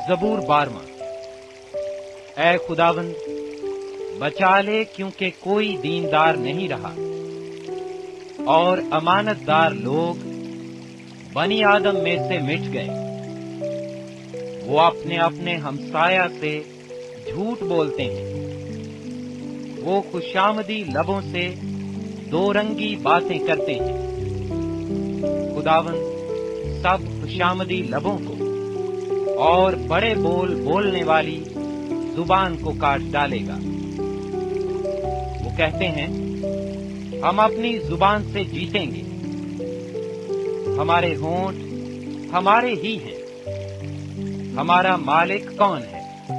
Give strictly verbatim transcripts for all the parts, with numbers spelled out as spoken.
زبور بارواں۔ اے خداوند بچا لے، کیونکہ کوئی دیندار نہیں رہا، اور امانت دار لوگ بنی آدم میں سے مٹ گئے۔ وہ اپنے اپنے ہمسایہ سے جھوٹ بولتے ہیں، وہ خوشامدی لبوں سے دو رنگی باتیں کرتے ہیں۔ خداوند سب خوشامدی لبوں کو اور بڑے بول بولنے والی زبان کو کاٹ ڈالے گا۔ وہ کہتے ہیں، ہم اپنی زبان سے جیتیں گے، ہمارے ہونٹ ہمارے ہی ہیں، ہمارا مالک کون ہے؟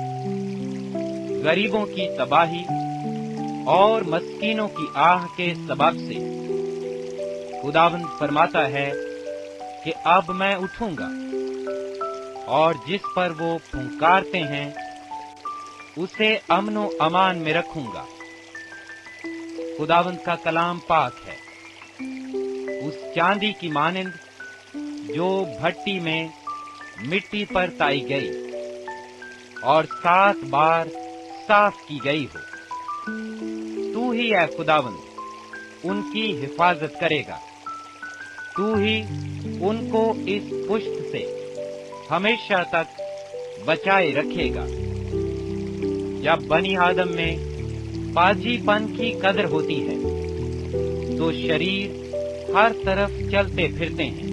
غریبوں کی تباہی اور مسکینوں کی آہ کے سبب سے خداوند فرماتا ہے کہ اب میں اٹھوں گا، اور جس پر وہ پھنکارتے ہیں اسے امن و امان میں رکھوں گا۔ خداوند کا کلام پاک ہے، اس چاندی کی مانند جو بھٹی میں مٹی پر تائی گئی اور سات بار صاف کی گئی ہو۔ تو ہی اے خداوند ان کی حفاظت کرے گا، تو ہی ان کو اس پشت سے ہمیشہ تک بچائے رکھے گا۔ جب بنی آدم میں پاجی پن کی قدر ہوتی ہے تو شریر ہر طرف چلتے پھرتے ہیں۔